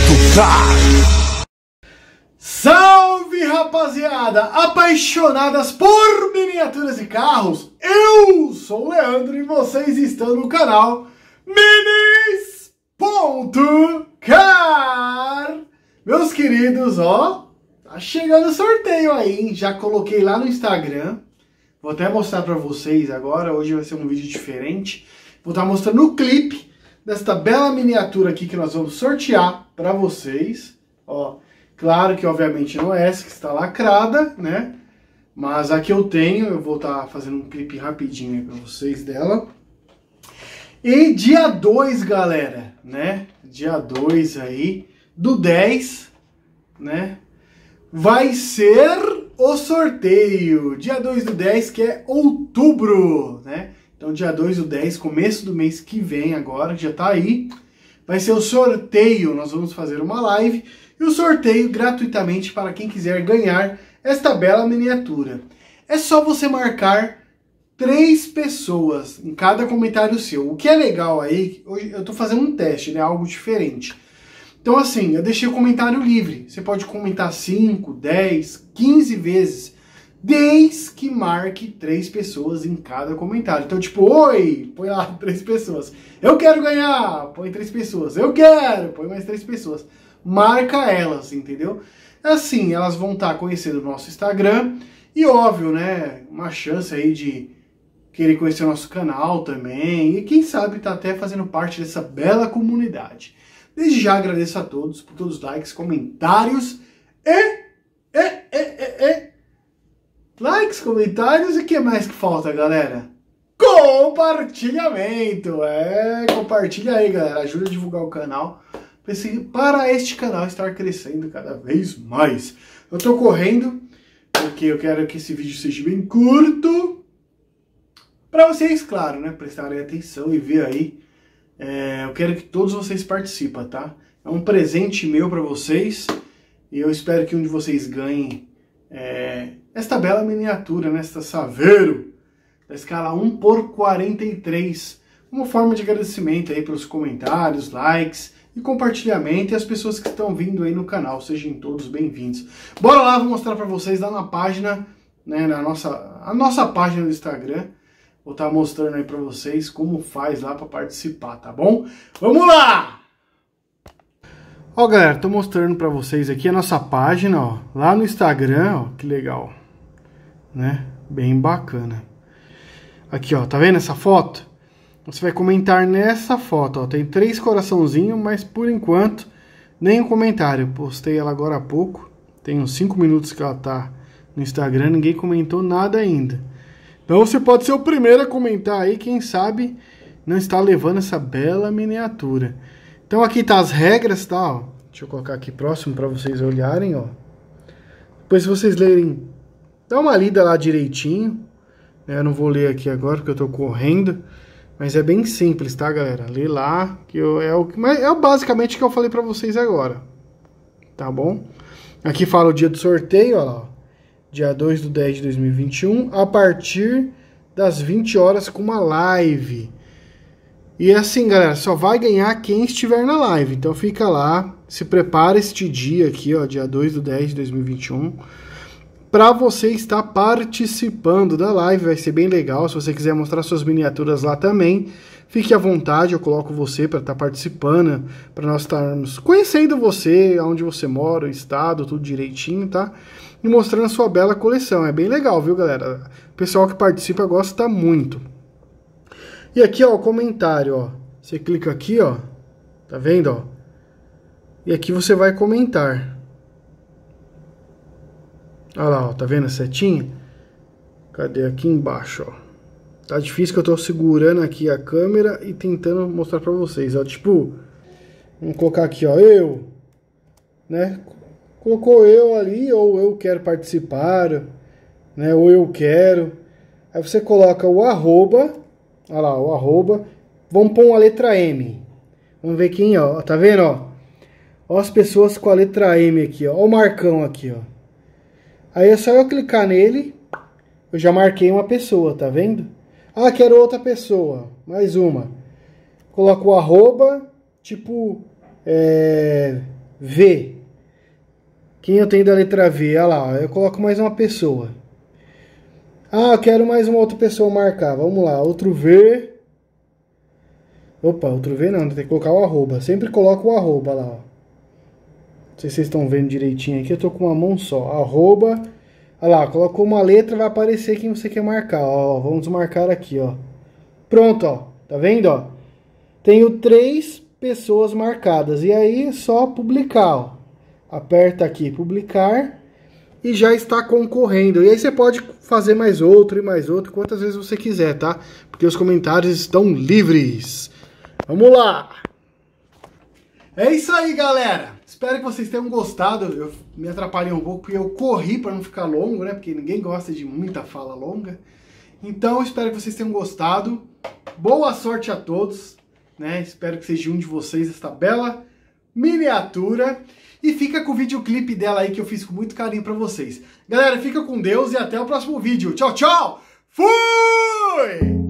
Car. Salve, rapaziada, apaixonadas por miniaturas e carros. Eu sou o Leandro e vocês estão no canal Minis.car. Meus queridos, ó, tá chegando o sorteio aí, hein? Já coloquei lá no Instagram. Vou até mostrar pra vocês agora. Hoje vai ser um vídeo diferente. Vou estar mostrando o clipe desta bela miniatura aqui que nós vamos sortear pra vocês. Ó, claro que obviamente não é essa que está lacrada, né? Mas aqui eu tenho, eu vou estar fazendo um clipe rapidinho aí pra vocês dela. E dia 2, galera, né? Dia 2 aí do 10, né? Vai ser o sorteio. Dia 2 do 10, que é outubro, né? Então dia 2 do 10, começo do mês que vem agora, que já tá aí, vai ser o sorteio. Nós vamos fazer uma live e o sorteio gratuitamente para quem quiser ganhar esta bela miniatura. É só você marcar 3 pessoas em cada comentário seu. O que é legal aí, hoje eu tô fazendo um teste, né? Algo diferente. Então assim, eu deixei o comentário livre. Você pode comentar 5, 10, 15 vezes, desde que marque 3 pessoas em cada comentário. Então tipo, oi, põe lá 3 pessoas. Eu quero ganhar, põe 3 pessoas. Eu quero, põe mais 3 pessoas. Marca elas, entendeu? Assim, elas vão estar conhecendo o nosso Instagram e óbvio, né, uma chance aí de querer conhecer o nosso canal também e quem sabe tá até fazendo parte dessa bela comunidade. Desde já agradeço a todos por todos os likes, comentários likes, comentários e o que mais que falta, galera? Compartilhamento! Compartilha aí, galera. Ajuda a divulgar o canal para este canal estar crescendo cada vez mais. Eu tô correndo porque eu quero que esse vídeo seja bem curto para vocês, claro, né, prestarem atenção e ver aí. Eu quero que todos vocês participem, tá? É um presente meu para vocês e eu espero que um de vocês ganhe esta bela miniatura, né, esta Saveiro da escala 1/43, uma forma de agradecimento aí pelos comentários, likes e compartilhamento, e as pessoas que estão vindo aí no canal, sejam todos bem-vindos. Bora lá, vou mostrar para vocês lá na página, né, a nossa página do Instagram. Vou estar mostrando aí para vocês como faz lá para participar, tá bom? Vamos lá! Ó, galera, tô mostrando para vocês aqui a nossa página, ó, lá no Instagram, ó, que legal, né? Bem bacana. Aqui, ó, tá vendo essa foto? Você vai comentar nessa foto, ó, tem 3 coraçãozinhos, mas por enquanto nenhum comentário. Postei ela agora há pouco, tem uns 5 minutos que ela tá no Instagram, ninguém comentou nada ainda. Então você pode ser o primeiro a comentar aí, quem sabe não está levando essa bela miniatura. Então aqui tá as regras, tá? Ó. Deixa eu colocar aqui próximo para vocês olharem, ó. Depois se vocês lerem, dá uma lida lá direitinho. Eu não vou ler aqui agora porque eu tô correndo, mas é bem simples, tá, galera? Lê lá, que é basicamente o que eu falei para vocês agora. Tá bom? Aqui fala o dia do sorteio, ó lá, ó. Dia 2 do 10 de 2021, a partir das 20 horas com uma live. E assim, galera, só vai ganhar quem estiver na live. Então fica lá, se prepara este dia aqui, ó, dia 2 do 10 de 2021, para você estar participando da live. Vai ser bem legal. Se você quiser mostrar suas miniaturas lá também, fique à vontade, eu coloco você para estar participando, para nós estarmos conhecendo você, onde você mora, o estado, tudo direitinho, tá? E mostrando a sua bela coleção. É bem legal, viu, galera? O pessoal que participa gosta muito. E aqui, ó, o comentário, ó. Você clica aqui, ó. Tá vendo, ó? E aqui você vai comentar. Olha lá, ó. Tá vendo a setinha? Cadê? Aqui embaixo, ó. Tá difícil que eu tô segurando aqui a câmera e tentando mostrar pra vocês, ó. Tipo, vamos colocar aqui, ó. Eu, né? Colocou eu ali, ou eu quero participar, né? Ou eu quero. Aí você coloca o arroba, olha lá, o arroba. Vamos pôr uma letra M. Vamos ver quem, ó. Tá vendo, ó? Ó as pessoas com a letra M aqui, ó. Ó o Marcão aqui, ó. Aí é só eu clicar nele. Eu já marquei uma pessoa, tá vendo? Ah, quero outra pessoa. Mais uma. Coloco o arroba, tipo, V. Quem eu tenho da letra V? Olha lá, eu coloco mais uma pessoa. Ah, eu quero mais uma outra pessoa marcar. Vamos lá, outro V. Opa, outro V não, tem que colocar o arroba. Sempre coloca o arroba lá, ó. Não sei se vocês estão vendo direitinho aqui, eu tô com uma mão só. Arroba. Olha lá, colocou uma letra, vai aparecer quem você quer marcar. Ó, vamos marcar aqui, ó. Pronto, ó. Tá vendo, ó? Tenho 3 pessoas marcadas. E aí é só publicar, ó. Aperta aqui, publicar. E já está concorrendo. E aí você pode fazer mais outro e mais outro, quantas vezes você quiser, tá? Porque os comentários estão livres. Vamos lá! É isso aí, galera! Espero que vocês tenham gostado. Eu me atrapalhei um pouco porque eu corri para não ficar longo, né? Porque ninguém gosta de muita fala longa. Então, espero que vocês tenham gostado. Boa sorte a todos, né? Espero que seja um de vocês esta bela miniatura. E fica com o videoclipe dela aí que eu fiz com muito carinho pra vocês. Galera, fica com Deus e até o próximo vídeo. Tchau, tchau! Fui!